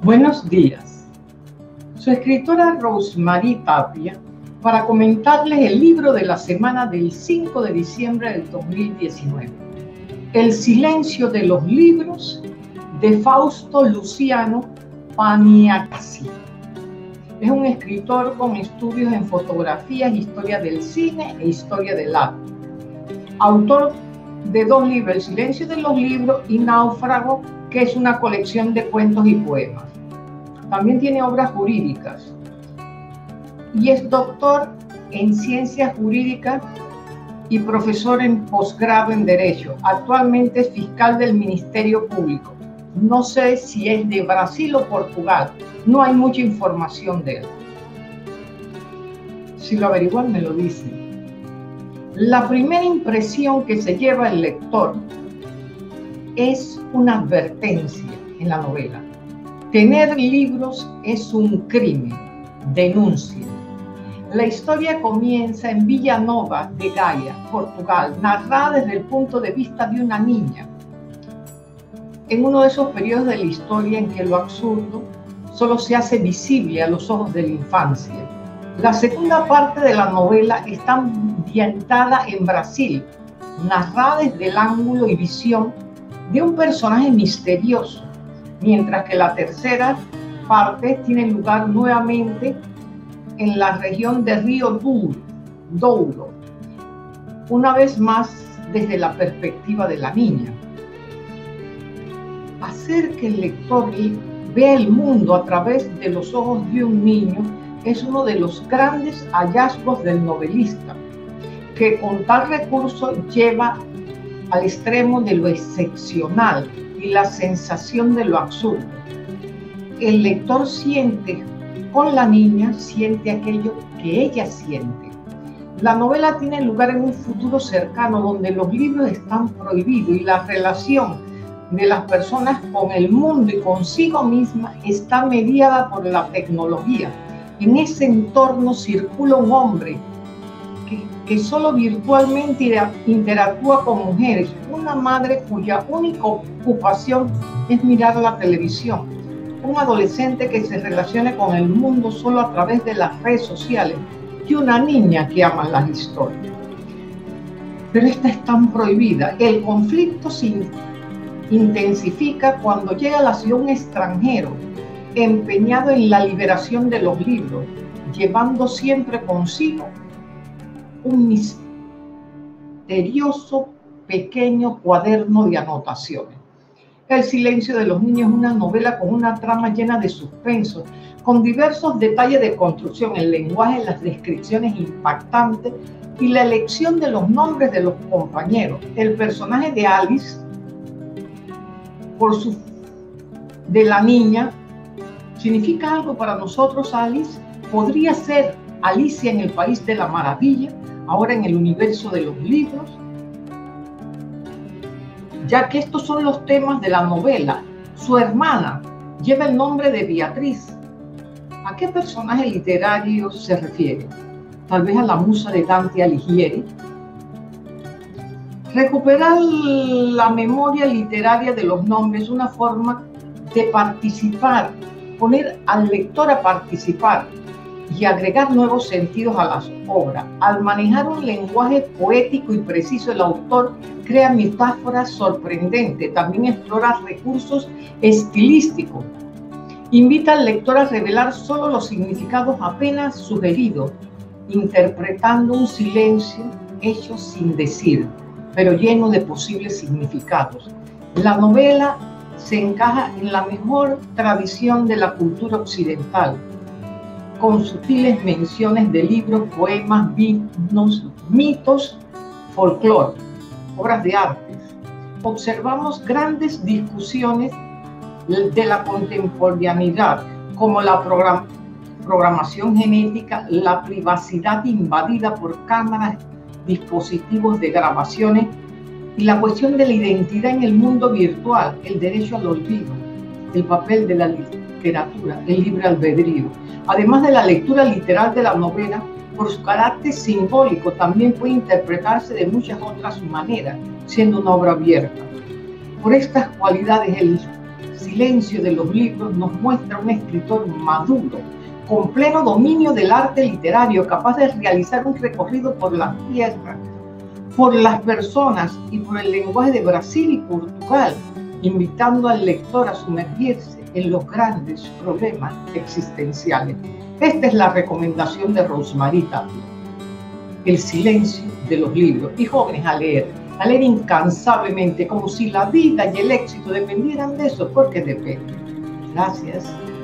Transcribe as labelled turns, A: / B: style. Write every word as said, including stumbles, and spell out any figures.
A: Buenos días. Su escritora Rosemary Tapia para comentarles el libro de la semana del cinco de diciembre del dos mil diecinueve. El silencio de los libros de Fausto Luciano Paniagasi. Es un escritor con estudios en fotografías, historia del cine e historia del arte. Autor de dos libros, El silencio de los libros y Náufrago, que es una colección de cuentos y poemas. También tiene obras jurídicas y es doctor en ciencias jurídicas y profesor en posgrado en Derecho. Actualmente es fiscal del Ministerio Público. No sé si es de Brasil o Portugal. No hay mucha información de él. Si lo averiguan, me lo dicen. La primera impresión que se lleva el lector es una advertencia en la novela. Tener libros es un crimen. Denuncia. La historia comienza en Villanova de Gaia, Portugal, narrada desde el punto de vista de una niña. En uno de esos periodos de la historia en que lo absurdo solo se hace visible a los ojos de la infancia. La segunda parte de la novela está ambientada en Brasil, narrada desde el ángulo y visión de un personaje misterioso, mientras que la tercera parte tiene lugar nuevamente en la región de Río Douro, una vez más desde la perspectiva de la niña. Hacer que el lector vea el mundo a través de los ojos de un niño es uno de los grandes hallazgos del novelista, que con tal recurso lleva al extremo de lo excepcional y la sensación de lo absurdo. El lector siente con la niña, siente aquello que ella siente. La novela tiene lugar en un futuro cercano donde los libros están prohibidos y la relación de las personas con el mundo y consigo misma está mediada por la tecnología. En ese entorno circula un hombre que, que solo virtualmente interactúa con mujeres, una madre cuya única ocupación es mirar la televisión, un adolescente que se relaciona con el mundo solo a través de las redes sociales y una niña que ama las historias. Pero esta es tan prohibida. El conflicto se intensifica cuando llega a la ciudad un extranjero empeñado en la liberación de los libros, llevando siempre consigo un misterioso pequeño cuaderno de anotaciones. El silencio de los niños es una novela con una trama llena de suspenso, con diversos detalles de construcción, el lenguaje, las descripciones impactantes y la elección de los nombres de los compañeros. El personaje de Alice, por su, de la niña, significa algo para nosotros. Alice podría ser Alicia en el País de la Maravilla, ahora en el universo de los libros, ya que estos son los temas de la novela. Su hermana lleva el nombre de Beatriz. ¿A qué personaje literario se refiere? Tal vez a la musa de Dante Alighieri. Recuperar la memoria literaria de los nombres es una forma de participar, poner al lector a participar y agregar nuevos sentidos a las obras. Al manejar un lenguaje poético y preciso, el autor crea metáforas sorprendentes, también explora recursos estilísticos. Invita al lector a revelar solo los significados apenas sugeridos, interpretando un silencio hecho sin decir, pero lleno de posibles significados. La novela se encaja en la mejor tradición de la cultura occidental, con sutiles menciones de libros, poemas, himnos, mitos, folclore, obras de arte. Observamos grandes discusiones de la contemporaneidad, como la program programación genética, la privacidad invadida por cámaras, dispositivos de grabaciones y la cuestión de la identidad en el mundo virtual, el derecho al olvido, el papel de la literatura, el libre albedrío. Además de la lectura literal de la novela, por su carácter simbólico, también puede interpretarse de muchas otras maneras, siendo una obra abierta. Por estas cualidades, el silencio de los libros nos muestra un escritor maduro, con pleno dominio del arte literario, capaz de realizar un recorrido por la tierra, por las personas y por el lenguaje de Brasil y Portugal, invitando al lector a sumergirse en los grandes problemas existenciales. Esta es la recomendación de Rosemarie Tapia. El silencio de los libros. Y jóvenes a leer, a leer incansablemente, como si la vida y el éxito dependieran de eso, porque depende. Gracias.